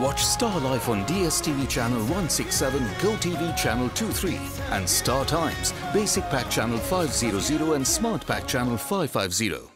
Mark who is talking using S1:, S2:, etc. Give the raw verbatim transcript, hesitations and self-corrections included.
S1: Watch Star Life on DsTV channel one sixty-seven, GoTV channel twenty-three and StarTimes Basic Pack channel five hundred and Smart Pack channel five fifty.